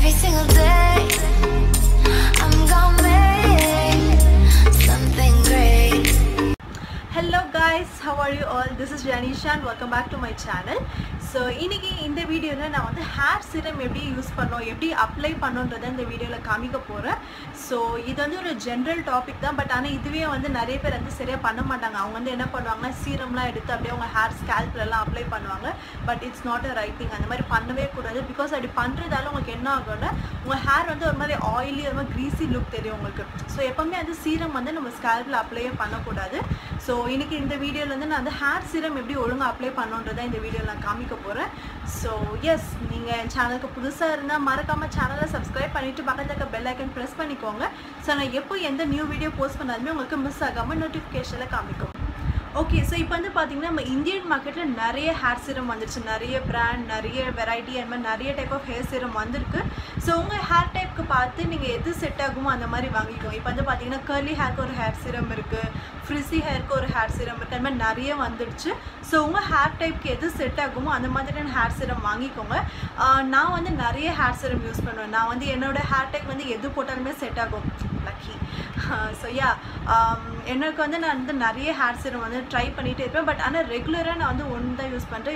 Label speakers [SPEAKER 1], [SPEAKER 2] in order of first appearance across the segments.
[SPEAKER 1] every single day. I'm gonna make something great.
[SPEAKER 2] Hello guys, how are you all? This is Janisha and welcome back to my channel. So இன்னைக்கு இந்த வீடியோல நான் வந்து hair serum எப்படி use பண்ணோம், எப்படி apply பண்ணனும்ன்றதை இந்த வீடியோல காமிக்க போறேன். சோ இது வந்து ஒரு ஜெனரல் டாபிக் தான், பட் ஆனா இதுவே வந்து நிறைய பேர் வந்து சரியா பண்ண மாட்டாங்க. அவங்க வந்து என்ன பண்ணுவாங்கன்னா சீரம்லாம் எடுத்து அப்படியே அவங்க ஹேர் ஸ்கேல்ப்ல எல்லாம் அப்ளை பண்ணுவாங்க. But it's not a right thing. அந்த மாதிரி பண்ணவே கூடாது. பிகாஸ் அப்படி பண்றதால உங்களுக்கு என்ன ஆகும்னா உங்க ஹேர் வந்து ஒரு மாதிரி ஆயிலி, ஒரு மாதிரி greasy லுக் தெரியும் உங்களுக்கு. சோ எப்பவுமே அந்த சீரம் வந்து நம்ம ஸ்கேல்ப்ல அப்ளை பண்ணக்கூடாது. சோ இன்னைக்கு இந்த வீடியோல வந்து நான் அந்த ஹேர் சீரம் எப்படி ஒழுங்கா அப்ளை பண்ணனும்ன்றதை இந்த வீடியோல நான் காமிக்க போறேன். So yes, நீங்க சேனலுக்கு புதுசா இருந்தா மறக்காம சேனலை சப்ஸ்கிரைப் பண்ணிட்டு பக்கத்துல இருக்க பெல் ஐகான் பிரஸ் பண்ணிக்கோங்க. சோ நான் எப்போ எந்த நியூ வீடியோ போஸ்ட் பண்ணாலுமே உங்களுக்கு மிஸ் ஆகாம நோட்டிஃபிகேஷன்ல காமிக்கும். ஓகே, ஸோ இப்போ வந்து பார்த்தீங்கன்னா நம்ம இந்தியன் மார்க்கெட்டில் நிறைய ஹேர் சீரம் வந்துருச்சு. நிறைய பிராண்ட், நிறைய வெரைட்டி, அந்த மாதிரி நிறைய டைப் ஆஃப் ஹேர் சீரம் வந்திருக்கு. ஸோ உங்கள் ஹேர் டைப்புக்கு பார்த்து நீங்கள் எது செட் ஆகுமோ அந்த மாதிரி வாங்கிக்கோங்க. இப்போ வந்து பார்த்தீங்கன்னா கர்லி ஹேருக்கு ஒரு ஹேர் சீரம் இருக்குது, ஃப்ரிஸி ஹேருக்கு ஒரு ஹேர் சீரம் இருக்குது, அந்த மாதிரி நிறைய வந்துடுச்சு. ஸோ உங்கள் ஹேர் டைப்புக்கு எது செட் ஆகுமோ அந்த மாதிரியான ஹேர் சீரம் வாங்கிக்கோங்க. நான் வந்து நிறைய ஹேர் சீரம் யூஸ் பண்ணுவேன். நான் வந்து என்னோடய ஹேர் டைப் வந்து எது போட்டாலுமே செட் ஆகும், லக்கி. ஸோ யா, எனக்கு வந்து நான் வந்து நிறைய ஹேர் சீரம் வந்து ட்ரை பண்ணிகிட்டே இருப்பேன். பட் ஆனால் ரெகுலராக நான் வந்து ஒன்று தான் யூஸ் பண்ணுறேன்.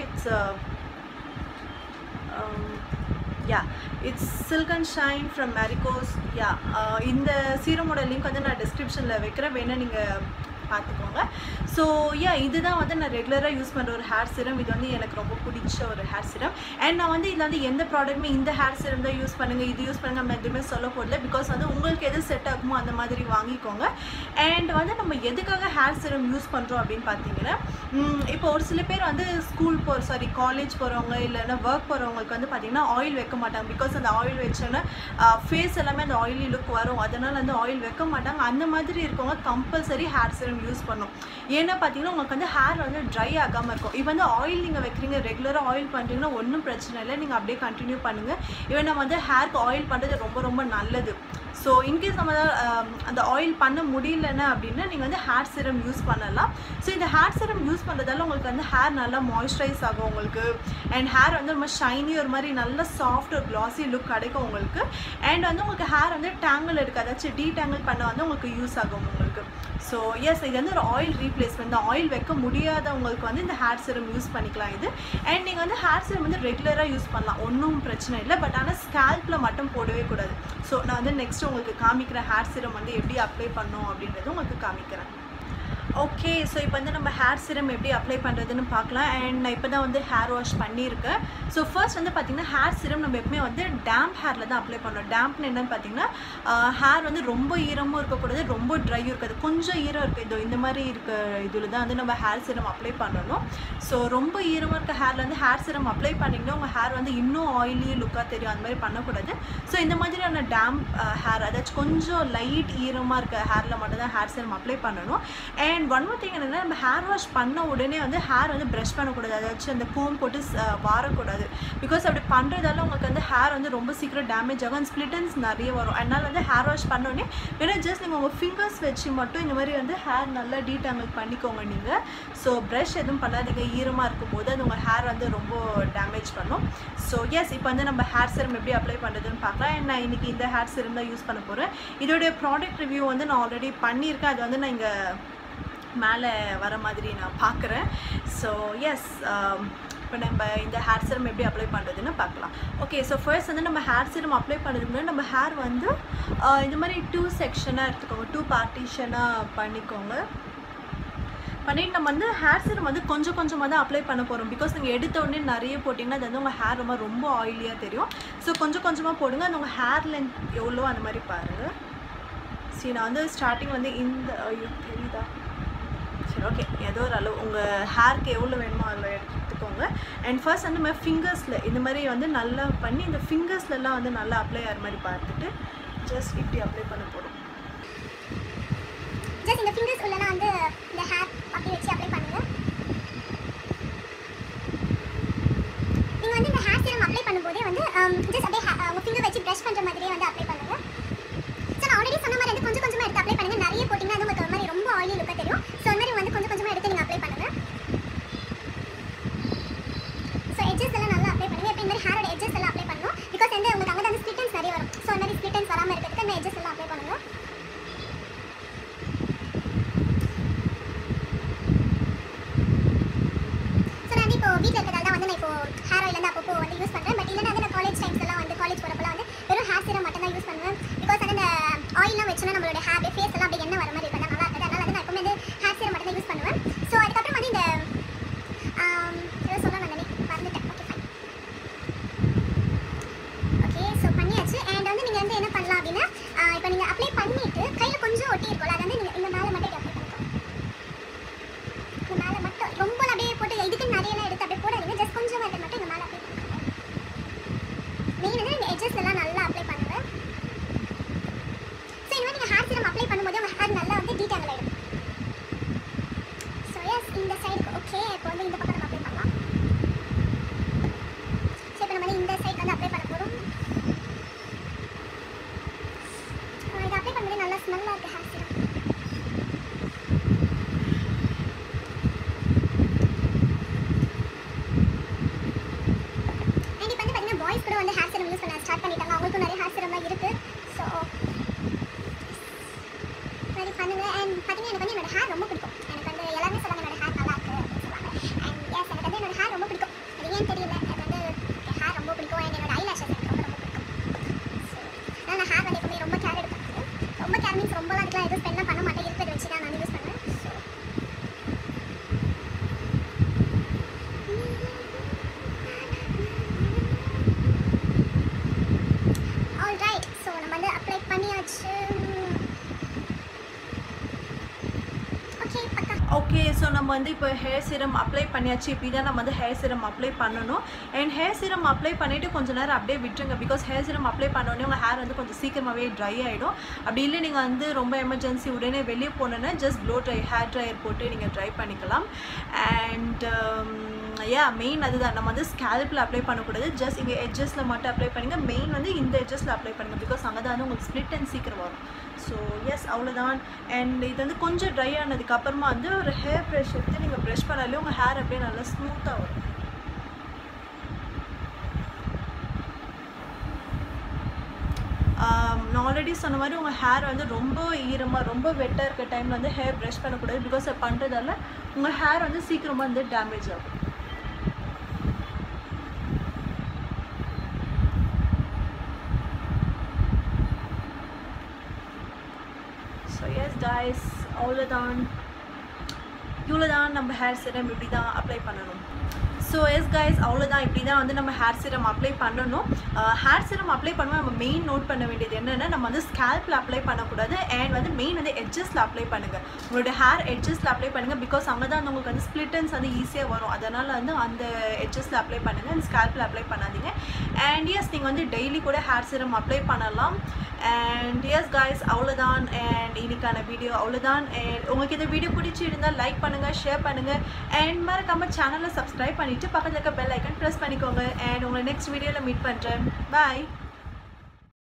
[SPEAKER 2] It's Silk and Shine from Marico's. இந்த சீரமோட லிங்க் வந்து நான் டிஸ்கிரிப்ஷனில் வைக்கிறேன், வேணால் நீங்கள் பார்த்துக்கோங்க. ஸோ இதுதான் வந்து நான் ரெகுலராக யூஸ் பண்ணுற ஒரு ஹேர் சீரம். இது வந்து எனக்கு ரொம்ப பிடிச்ச ஒரு ஹேர் சீரம். அண்ட் நான் வந்து இதில் வந்து எந்த ப்ராடக்ட்டுமே இந்த ஹேர் சீரம் தான் யூஸ் பண்ணுங்கள், இது யூஸ் பண்ணுங்கள் நம்ம எதுவுமே சொல்ல போடல. பிகாஸ் வந்து உங்களுக்கு எது செட் ஆகுமோ அந்த மாதிரி வாங்கிக்கோங்க. அண்ட் வந்து நம்ம எதுக்காக ஹேர் சீரம் யூஸ் பண்ணுறோம் அப்படின்னு பார்த்தீங்கன்னா, இப்போ ஒரு சில பேர் வந்து காலேஜ் போகிறவங்க இல்லைன்னா ஒர்க் போகிறவங்களுக்கு வந்து பார்த்திங்கன்னா ஆயில் வைக்க மாட்டாங்க. பிகாஸ் அந்த ஆயில் வச்சோன்னா ஃபேஸ் எல்லாமே அந்த ஆயிலி லுக் வரும், அதனால் வந்து ஆயில் வைக்க மாட்டாங்க. அந்த மாதிரி இருக்கவங்க கம்பல்சரி ஹேர் சீரம் யூஸ் பண்ணும். ஏன்னா பார்த்தீங்கன்னா உங்களுக்கு வந்து ஹேர் வந்து ட்ரை ஆகாமல் இருக்கும். இப்போ வந்து ஆயில் நீங்கள் வைக்கிறீங்க, ரெகுலராக ஆயில் பண்ணுறீங்கன்னா ஒன்றும் பிரச்சனை இல்லை, நீங்கள் அப்படியே கண்டினியூ பண்ணுங்கள். ஈவன் நம்ம வந்து ஹேருக்கு ஆயில் பண்ணுறது ரொம்ப ரொம்ப நல்லது. ஸோ இன்கேஸ் நம்ம அந்த ஆயில் பண்ண முடியலன்னா அப்படின்னா நீங்கள் வந்து ஹேர் சீரம் யூஸ் பண்ணலாம். ஸோ இந்த ஹேர் சீரம் யூஸ் பண்ணுறதால உங்களுக்கு வந்து ஹேர் நல்லா மாய்ஸ்சரைஸ் ஆகும் உங்களுக்கு. அண்ட் ஹேர் வந்து ரொம்ப ஷைனி, ஒரு மாதிரி நல்ல சாஃப்ட் ஒரு க்ளாஸி லுக் கிடைக்கும் உங்களுக்கு. அண்ட் வந்து உங்களுக்கு ஹேர் வந்து டேங்கிள் எடுக்காது, அதாச்சும் டீடேங்கிள் பண்ண வந்து உங்களுக்கு யூஸ் ஆகும் உங்களுக்கு. ஸோ எஸ், இது வந்து ஒரு ஆயில் ரீப்ளேஸ்மெண்ட். இந்த ஆயில் வைக்க முடியாதவங்களுக்கு வந்து இந்த ஹேர் சீரம் யூஸ் பண்ணிக்கலாம் இது. அண்ட் நீங்கள் வந்து ஹேர் சீரம் வந்து ரெகுலராக யூஸ் பண்ணலாம், ஒன்றும் பிரச்சனை இல்லை. பட் ஆனால் ஸ்கேல்பில் மட்டும் போடவே கூடாது. ஸோ நான் வந்து நெக்ஸ்ட்டு உங்களுக்கு காமிக்கிறேன் ஹேர் சீரம் வந்து எப்படி அப்ளை பண்ணோம் அப்படின்றது உங்களுக்கு காமிக்கிறேன். ஓகே, ஸோ இப்போ வந்து நம்ம ஹேர் சீரம் எப்படி அப்ளை பண்ணுறதுன்னு பார்க்கலாம். அண்ட் நான் இப்போ தான் வந்து ஹேர் வாஷ் பண்ணியிருக்கேன். ஸோ ஃபர்ஸ்ட் வந்து பார்த்திங்கன்னா ஹேர் சீரம் நம்ம எப்பவுமே வந்து டேம்ப் ஹேரில் தான் அப்ளை பண்ணணும். டேம்ப்னு என்னென்னு பார்த்தீங்கன்னா ஹேர் வந்து ரொம்ப ஈரமும் இருக்கக்கூடாது, ரொம்ப ட்ரையும் இருக்காது, கொஞ்சம் ஈரம் இருக்குது. இந்த மாதிரி இருக்க இதில் தான் வந்து நம்ம ஹேர் சீரம் அப்ளை பண்ணணும். ஸோ ரொம்ப ஈரமாக இருக்க ஹேரில் வந்து ஹேர் சீரம் அப்ளை பண்ணிங்கன்னா உங்கள் ஹேர் வந்து இன்னும் ஆயிலி லுக்காக தெரியும். அந்த மாதிரி பண்ணக்கூடாது. ஸோ இந்த மாதிரியான டேம்ப் ஹேர், அதாச்சும் கொஞ்சம் லைட் ஈரமாக இருக்க ஹேரில் மட்டும் தான் ஹேர் சீரம் அப்ளை பண்ணணும். அண்ட் ஒன் மோர் திங் என்னென்னா, நம்ம ஹேர் வாஷ் பண்ண உடனே வந்து ஹேர் வந்து ப்ரஷ் பண்ணக்கூடாது, அதாச்சும் அந்த கோம் போட்டு வாரக்கூடாது. பிகாஸ் அப்படி பண்ணுறதால உங்களுக்கு வந்து ஹேர் வந்து ரொம்ப சீக்கிரம் டேமேஜ் ஆகும், அண்ட் ஸ்ப்ளிட்டன்ஸ் நிறைய வரும். அதனால் வந்து ஹேர் வாஷ் பண்ணோடனே வேணால் ஜஸ்ட் நீங்கள் உங்கள் ஃபிங்கர்ஸ் வச்சு மட்டும் இந்த மாதிரி வந்து ஹேர் நல்லா டீடேங்கிள் பண்ணிக்கோங்க நீங்கள். ஸோ ப்ரஷ் எதுவும் பண்ணாதீங்க, ஈரமாக இருக்கும்போது அது உங்கள் ஹேர் வந்து ரொம்ப டேமேஜ் பண்ணும். ஸோ எஸ், இப்போ வந்து நம்ம ஹேர் சீரம் எப்படி அப்ளை பண்ணுறதுன்னு பார்க்கலாம். அண்ட் நான் இன்றைக்கி இந்த ஹேர் சீரம் தான் யூஸ் பண்ண போகிறேன். இதோடைய ப்ராடக்ட் ரிவ்யூ வந்து நான் ஆல்ரெடி பண்ணியிருக்கேன், அது வந்து நான் இங்கே மேலே வர மாதிரி நான் பார்க்குறேன். ஸோ எஸ், இப்போ நம்ம இந்த ஹேர் சீரம் எப்படி அப்ளை பண்ணுறதுன்னு பார்க்கலாம். ஓகே, ஸோ ஃபர்ஸ்ட் வந்து நம்ம ஹேர் சீரம் அப்ளை பண்ணுறதுக்கு முன்னாடி நம்ம ஹேர் வந்து இந்த மாதிரி 2 செக்ஷனாக எடுத்துக்கோங்க, 2 பார்ட்டிஷனாக பண்ணிக்கோங்க. பண்ணிவிட்டு நம்ம வந்து ஹேர் சீரம் வந்து கொஞ்சம் கொஞ்சமாக தான் அப்ளை பண்ண போகிறோம். பிகாஸ் நீங்கள் எடுத்த உடனே நிறைய போட்டிங்கன்னா அது வந்து உங்கள் ஹேர் ரொம்ப ஆயிலியாக தெரியும். ஸோ கொஞ்சம் கொஞ்சமாக போடுங்க. அது உங்கள் ஹேர் லென்த் எவ்வளோ அந்த மாதிரி பாருங்கள். சரி, நான் வந்து ஸ்டார்டிங் வந்து இந்த தெரியுதா, சரி ஓகே, ஏதோ ஒரு அளவு உங்கள் ஹேருக்கு எவ்வளோ வேணுமோ அதில் எடுத்துக்கோங்க. அண்ட் ஃபர்ஸ்ட் வந்து நம்ம ஃபிங்கர்ஸில் இந்த மாதிரி வந்து நல்லா பண்ணி இந்த ஃபிங்கர்ஸ்லாம் வந்து நல்லா அப்ளை ஆகிற மாதிரி பார்த்துட்டு ஜஸ்ட் இப்படி அப்ளை பண்ண போகிறோம்.
[SPEAKER 3] ஜஸ்ட் இந்த ஃபிங்கர்ஸ் உள்ளனா வந்து இந்த ஹேர் அப்படி வச்சு அப்ளை பண்ணுங்க. நீங்க வந்து இந்த ஹேர் சீரம் அப்ளை பண்ணும்போதே வந்து ஜஸ்ட் அப்படியே உங்க ஃபிங்கர் வச்சு பிரஷ் பண்ற மாதிரியே வந்து அப்ளை பண்ணுங்க. சோ நான் ஆல்ரெடி சொன்ன மாதிரி வந்து கொஞ்சம் கொஞ்சமா எடுத்து அப்ளை பண்ணுங்க. நிறைய போட்டிங்கன்னா அது உங்களுக்கு ஒரு மாதிரி ரொம்ப ஆயிலி லுக்கா தெரியும். சோ அந்த மாதிரி வந்து கொஞ்சம் கொஞ்சமா எடுத்து நீங்க அப்ளை பண்ணுங்க. சோ எட்ஜஸ் எல்லாம் நல்லா அப்ளை பண்ணுங்க. இப்போ இந்த மாதிரி ஹேரோட எட்ஜஸ் எல்லாம் அப்ளை பண்ணனும். பிகாஸ் வந்து உங்களுக்கு அங்க அந்த ஸ்ப்ளிட்டன்ஸ் ஒட்டி இருக்கும்ல அது வந்து நீங்கள் இந்த மேலே மட்டும் அப்ளை பண்ணிக்கலாம். இந்த மேலே மட்டும் ரொம்ப அப்படியே போட்டு இதுக்கு நிறையலாம் எடுத்து அப்படியே போடாதீங்க. ஜஸ்ட் கொஞ்சம் மட்டும் இந்த மேலே அப்ளை பண்ணிக்கோங்க. மெயின் வந்து நீங்கள் எட்ஜஸ்லாம் நல்லா அப்ளை பண்ணுங்கள். ஸோ இந்த மாதிரி நீங்கள் ஹேர் சீரம் அப்ளை பண்ணும்போது உங்கள் ஹேர் நல்லா வந்து டீடாங்கிள் ஆகிடும். ஸோ எஸ் இந்த சைடுக்கு ஓகே. இப்போ வந்து இந்த பக்கம் நம்ம அப்ளை பண்ணலாம். ஸோ இப்போ நம்ம இந்த சைடு வந்து அப்ளை பண்ண போகிறோம். இது அப்ளை பண்ணும்போது நல்லா ஸ்மெல்லாக இருக்குது ஹேர் சீரம். அண்ட் இப்போ வந்து பார்த்தீங்கன்னா பாய்ஸ் கூட வந்து ஹேர் சீரம் யூஸ் பண்ண ஸ்டார்ட் பண்ணிட்டாங்க. அவங்களுக்கும் நிறைய ஹேர் சீரம்லாம் இருக்குது. ஸோ மாதிரி பண்ணுங்கள். அண்ட் பார்த்தீங்கன்னா எனக்கு வந்து என்னோட ஹேர் ரொம்ப பிடிக்கும். எனக்கு வந்து எல்லாருமே சொல்லுவாங்க என்னோட ஹேர் நல்லா இருக்குது அப்படின்னு சொல்லுவாங்க. அண்ட் எஸ் எனக்கு வந்து என்னோட ஹேர் ரொம்ப பிடிக்கும். அது ஏன்னு தெரியல, எனக்கு வந்து ஹேர் ரொம்ப பிடிக்கும். அண்ட் என்னோட ஐலாஷஸ் எனக்கு ரொம்ப பிடிக்கும். ஸோ அதனால் நான் ஹேர் வந்து எப்பவுமே ரொம்ப கேர் எடுப்பேன். ரொம்ப கேர் மீன்ஸ் ரொம்பலாம் அதுக்கெலாம் எதுவும் ஸ்பெண்ட்லாம் பண்ண மாட்டேன். இருக்கிறத வச்சு தான் நான் யூஸ் பண்ணுவேன். So all right. ஸோ நம்ம வந்து அப்ளை பண்ணியாச்சு.
[SPEAKER 2] ஓகே, ஸோ நம்ம வந்து இப்போ ஹேர் சீரம் அப்ளை பண்ணியாச்சு. இப்படி தான் நம்ம வந்து ஹேர் சீரம் அப்ளை பண்ணணும். அண்ட் ஹேர் சீரம் அப்ளை பண்ணிவிட்டு கொஞ்சம் நேரம் அப்படியே விட்டுருங்க. பிகாஸ் ஹேர் சீரம் அப்ளை பண்ணோடனே உங்கள் ஹேர் வந்து கொஞ்சம் சீக்கிரமாகவே ட்ரை ஆகிடும். அப்படி இல்லை நீங்கள் வந்து ரொம்ப எமர்ஜென்சி உடனே வெளியே போனோன்னா just blow dry hair dryer போட்டு நீங்கள் ட்ரை பண்ணிக்கலாம். அண்ட் மெயின் அதுதான், நம்ம வந்து ஸ்கேல்பில் அப்ளை பண்ணக்கூடாது. ஜஸ்ட் இங்கே எட்ஜஸில் மட்டும் அப்ளை பண்ணுங்கள். மெயின் வந்து இந்த எட்ஜஸில் அப்ளை பண்ணுங்கள். பிகாஸ் அங்கே தான் வந்து உங்களுக்கு ஸ்ப்ளிட் அண்ட் சீக்கிரம் வரும். ஸோ எஸ் அவ்வளோதான். அண்ட் இது வந்து கொஞ்சம் ட்ரை ஆனதுக்கப்புறமா வந்து ஒரு ஹேர் ப்ரஷ் எடுத்து நீங்கள் ப்ரஷ் பண்ணாலே உங்கள் ஹேர் அப்படியே நல்லா ஸ்மூத்தாக வரும். நான் ஆல்ரெடி சொன்ன மாதிரி உங்கள் ஹேர் வந்து ரொம்ப ஈரமாக ரொம்ப வெட்டாக இருக்க டைமில் வந்து ஹேர் ப்ரஷ் பண்ணக்கூடாது. பிகாஸ் அது பண்ணுறதால உங்கள் ஹேர் வந்து சீக்கிரமாக வந்து டேமேஜ் ஆகும். ஸோ எஸ் கைஸ் அவ்வளோதான். இவ்வளோதான் நம்ம ஹேர் சீரம் இப்படி தான் அப்ளை பண்ணணும். ஸோ எஸ் கைஸ் அவ்வளோதான். இப்படி தான் வந்து நம்ம ஹேர் சீரம் அப்ளை பண்ணணும். ஹேர் சீரம் அப்ளை பண்ணும்போது நம்ம மெயின் நோட் பண்ண வேண்டியது என்னென்னா, நம்ம வந்து ஸ்கேல்பில் அப்ளை பண்ணக்கூடாது. அண்ட் வந்து மெயின் வந்து எட்ஜஸில் அப்ளை பண்ணுங்கள். உங்களோட ஹேர் எட்ஜஸில் அப்ளை பண்ணுங்கள். பிகாஸ் அங்கே தான் உங்களுக்கு வந்து ஸ்ப்ளிட்டன்ஸ் வந்து ஈஸியாக வரும். அதனால் வந்து அந்த எட்ஜஸில் அப்ளை பண்ணுங்கள். அண்ட் ஸ்கேல்பில் அப்ளை பண்ணாதீங்க. அண்ட் எஸ் நீங்கள் வந்து டெய்லி கூட ஹேர் சீரம் அப்ளை பண்ணலாம். அண்ட் எஸ் கைஸ் அவ்வளோதான். அண்ட் இன்னைக்கான வீடியோ அவ்வளோதான். அண்ட் உங்களுக்கு இந்த வீடியோ பிடிச்சிருந்தால் லைக் பண்ணுங்கள், ஷேர் பண்ணுங்கள். அண்ட் மறக்காம சேனலை சப்ஸ்கிரைப் பண்ணிவிட்டு பக்கத்தில் இருக்க பெல் ஐக்கன் ப்ரெஸ் பண்ணிக்கோங்க. அண்ட் உங்களை நெக்ஸ்ட் வீடியோவில் மீட் பண்ணுறேன். பாய்.